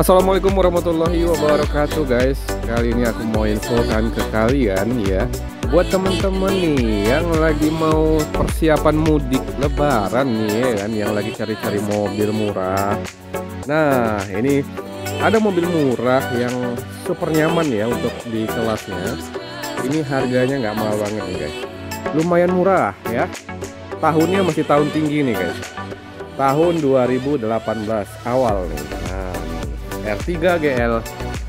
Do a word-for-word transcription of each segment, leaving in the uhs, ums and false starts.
Assalamualaikum warahmatullahi wabarakatuh guys. Kali ini aku mau infokan ke kalian ya, buat temen-temen nih yang lagi mau persiapan mudik lebaran nih ya kan, yang lagi cari-cari mobil murah. Nah ini ada mobil murah yang super nyaman ya untuk di kelasnya. Ini harganya nggak mahal banget nih guys, lumayan murah ya. Tahunnya masih tahun tinggi nih guys, tahun dua ribu delapan belas awal nih. Nah, R tiga G L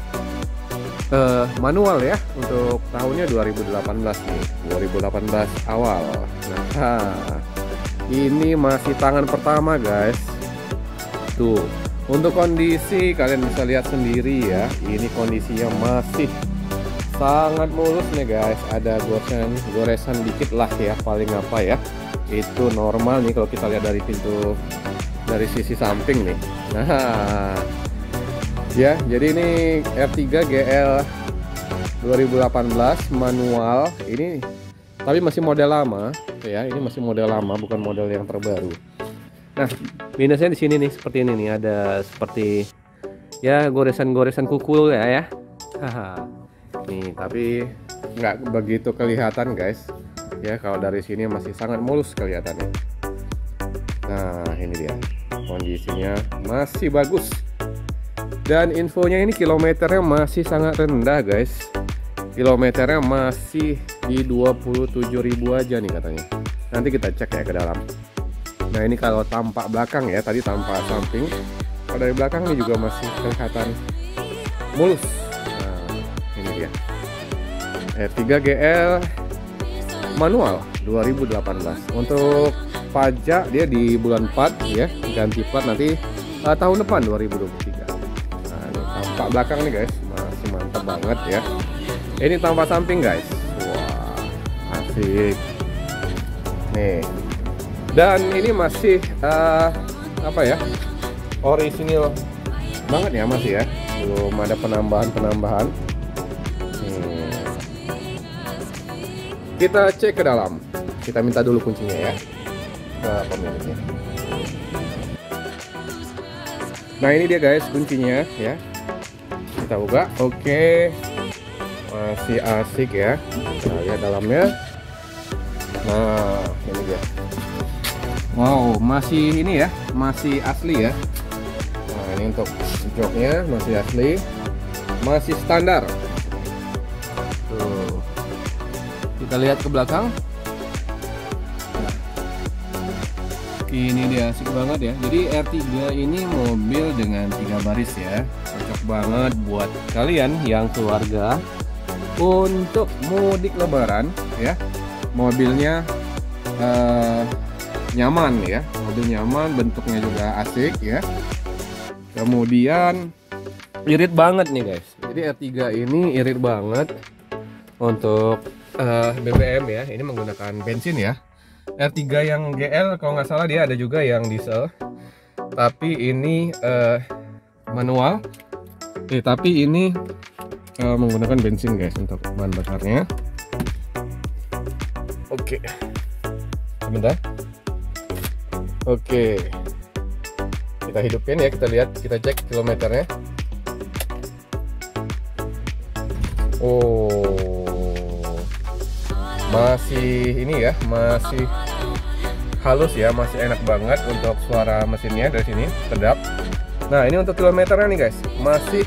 uh, manual ya, untuk tahunnya dua ribu delapan belas nih, dua ribu delapan belas awal. Nah, ini masih tangan pertama guys. Tuh, untuk kondisi kalian bisa lihat sendiri ya, ini kondisinya masih sangat mulus nih guys. Ada goresan goresan dikit lah ya, paling apa ya, itu normal nih kalau kita lihat dari pintu, dari sisi samping nih. Nah ya, jadi ini R tiga G L dua ribu delapan belas manual ini, tapi masih model lama ya. Ini masih model lama, bukan model yang terbaru. Nah, minusnya di sini nih, seperti ini nih, ada seperti ya goresan-goresan kuku ya ya. Haha. Nih, tapi nggak begitu kelihatan guys. Ya, kalau dari sini masih sangat mulus kelihatannya. Nah, ini dia. Kondisinya masih bagus. Dan infonya ini kilometernya masih sangat rendah guys. Kilometernya masih di dua puluh tujuh ribu aja nih katanya. Nanti kita cek ya ke dalam. Nah, ini kalau tampak belakang ya, tadi tampak samping. Kalau dari belakang ini juga masih kelihatan mulus. Nah, ini dia. R tiga G L manual dua ribu delapan belas. Untuk pajak dia di bulan empat ya, ganti plat nanti uh, tahun depan dua ribu dua puluh tiga. Nah, ini tampak belakang nih guys, masih mantap banget ya. Ini tampak samping guys. Wah, asik. Nih. Dan ini masih uh, apa ya? Orisinil banget ya masih ya. Belum ada penambahan-penambahan. Kita cek ke dalam. Kita minta dulu kuncinya ya ke pemiliknya. Nah, ini dia guys kuncinya ya. Kita buka. Oke, masih asik ya. Kita lihat dalamnya. Nah, ini dia. Wow, masih ini ya, masih asli ya. Nah, ini untuk joknya masih asli, masih standar. Tuh, kita lihat ke belakang. Nah, ini dia asik banget ya. Jadi R tiga ini mobil dengan tiga baris ya, cocok banget buat kalian yang keluarga untuk mudik lebaran ya. Mobilnya uh, nyaman ya, mobil nyaman, bentuknya juga asik ya. Kemudian irit banget nih guys. Jadi R tiga ini irit banget untuk uh, B B M ya. Ini menggunakan bensin ya. R tiga yang G L kalau nggak salah dia ada juga yang diesel, tapi ini uh, manual. Eh, tapi ini uh, menggunakan bensin guys untuk bahan bakarnya. Oke, sebentar. Oke, kita hidupin ya, kita lihat, kita cek kilometernya. Oh, masih ini ya, masih halus ya, masih enak banget untuk suara mesinnya dari sini, sedap. Nah, ini untuk kilometernya nih guys, masih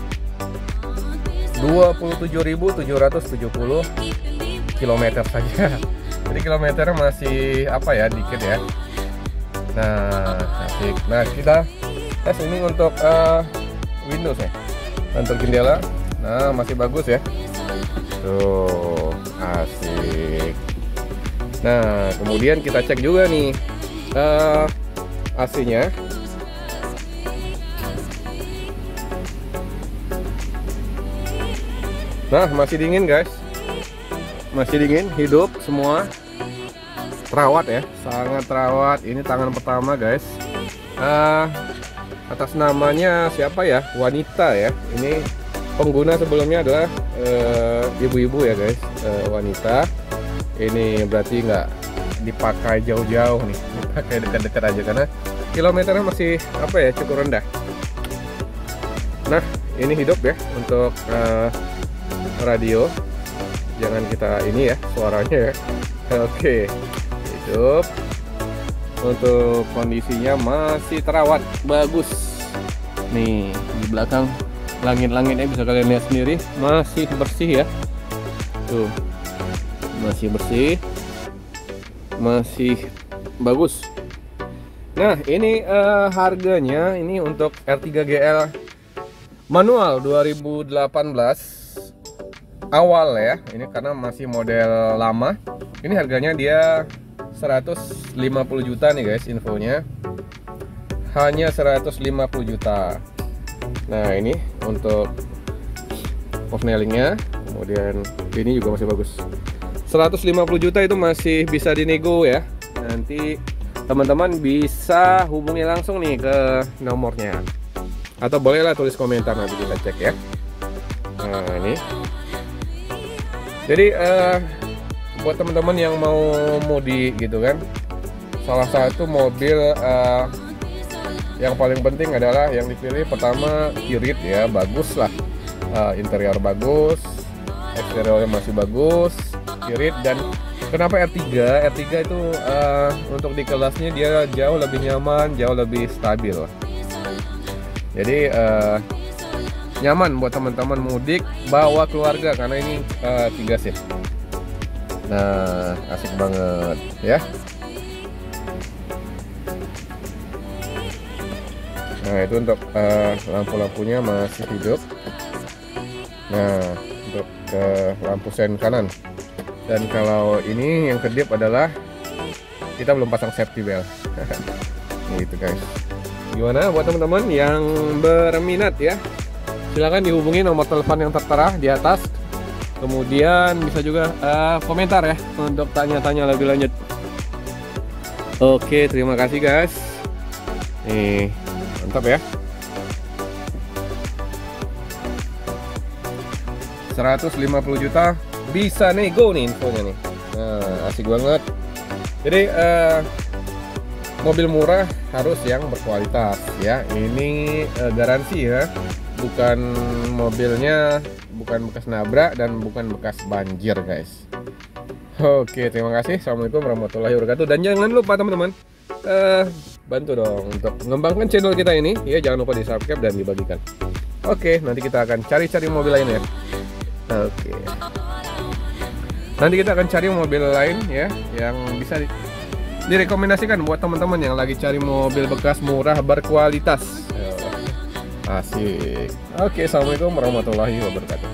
dua puluh tujuh ribu tujuh ratus tujuh puluh kilometer saja. Jadi kilometernya masih apa ya, dikit ya. Nah, asik. Nah, kita tes ini untuk uh, Windows ya, untuk jendela. Nah, masih bagus ya. Tuh, asik. Nah, kemudian kita cek juga nih uh, A C-nya. Nah, masih dingin guys. Masih dingin, hidup semua. Terawat ya, sangat terawat. Ini tangan pertama guys. Uh, atas namanya siapa ya? Wanita ya. Ini pengguna sebelumnya adalah ibu-ibu uh, ya guys, uh, wanita. Ini berarti nggak dipakai jauh-jauh nih, dipakai dekat-dekat aja karena kilometernya masih apa ya, cukup rendah. Nah, ini hidup ya untuk uh, radio. Jangan kita ini ya suaranya ya. Oke, hidup. Untuk kondisinya masih terawat bagus. Nih di belakang langit-langitnya bisa kalian lihat sendiri, masih bersih ya. Tuh, masih bersih, masih bagus. Nah, ini uh, harganya ini untuk R tiga G L manual dua ribu delapan belas awal ya. Ini karena masih model lama. Ini harganya dia seratus lima puluh juta nih guys, infonya. Hanya seratus lima puluh juta. Nah, ini untuk posnelingnya. Kemudian ini juga masih bagus. seratus lima puluh juta itu masih bisa dinego ya. Nanti teman-teman bisa hubungi langsung nih ke nomornya, atau bolehlah tulis komentar, nanti kita cek ya. Nah, ini jadi uh, buat teman-teman yang mau mudik gitu kan, salah satu mobil uh, yang paling penting adalah yang dipilih pertama irit ya, bagus lah, uh, interior bagus, eksteriornya masih bagus, irit. Dan kenapa R tiga? R tiga itu uh, untuk di kelasnya dia jauh lebih nyaman, jauh lebih stabil. Jadi uh, nyaman buat teman-teman mudik bawa keluarga karena ini uh, tiga seat. Nah, asik banget ya. Nah, itu untuk uh, lampu-lampunya masih hidup. Nah, untuk uh, lampu sen kanan. Dan kalau ini yang kedip adalah kita belum pasang safety belt. Gitu guys. Gimana buat teman-teman yang berminat ya? Silahkan dihubungi nomor telepon yang tertera di atas. Kemudian bisa juga uh, komentar ya untuk tanya-tanya lebih lanjut. Oke, terima kasih guys. Nih, mantap ya. seratus lima puluh juta bisa nego nih infonya nih. Nah, asik banget. Jadi uh, mobil murah harus yang berkualitas ya. Ini uh, garansi ya. Bukan mobilnya bukan bekas nabrak dan bukan bekas banjir guys. Oke, terima kasih. Assalamualaikum warahmatullahi wabarakatuh. Dan jangan lupa teman-teman uh, bantu dong untuk mengembangkan channel kita ini ya. Jangan lupa di subscribe dan dibagikan. Oke, nanti kita akan cari-cari mobil lain ya. Oke, nanti kita akan cari mobil lain ya yang bisa di direkomendasikan buat teman-teman yang lagi cari mobil bekas murah berkualitas. Asik. Oke, assalamualaikum warahmatullahi wabarakatuh.